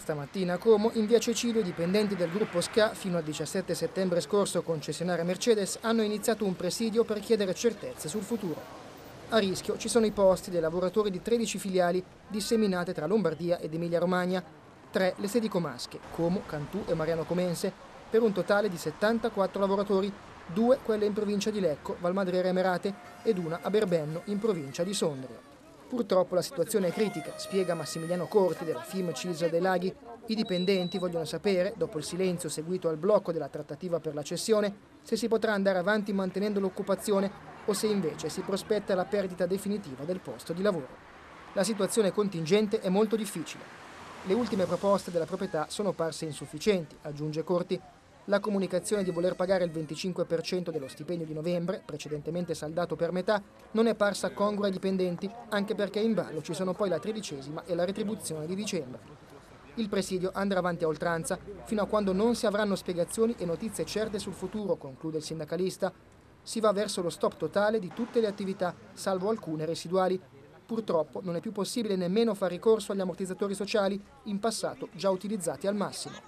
Stamattina a Como, in via Cecilio, i dipendenti del gruppo SCA, fino al 17 settembre scorso concessionaria Mercedes, hanno iniziato un presidio per chiedere certezze sul futuro. A rischio ci sono i posti dei lavoratori di 13 filiali disseminate tra Lombardia ed Emilia-Romagna, 3 le sedi comasche, Como, Cantù e Mariano Comense, per un totale di 74 lavoratori, 2 quelle in provincia di Lecco, Valmadrera e Merate ed una a Berbenno, in provincia di Sondrio. Purtroppo la situazione è critica, spiega Massimiliano Corti della FIM Cisa dei Laghi. I dipendenti vogliono sapere, dopo il silenzio seguito al blocco della trattativa per la cessione, se si potrà andare avanti mantenendo l'occupazione o se invece si prospetta la perdita definitiva del posto di lavoro. La situazione contingente è molto difficile. Le ultime proposte della proprietà sono parse insufficienti, aggiunge Corti. La comunicazione di voler pagare il 25% dello stipendio di novembre, precedentemente saldato per metà, non è parsa congrua ai dipendenti, anche perché in ballo ci sono poi la 13ª e la retribuzione di dicembre. Il presidio andrà avanti a oltranza, fino a quando non si avranno spiegazioni e notizie certe sul futuro, conclude il sindacalista. Si va verso lo stop totale di tutte le attività, salvo alcune residuali. Purtroppo non è più possibile nemmeno far ricorso agli ammortizzatori sociali, in passato già utilizzati al massimo.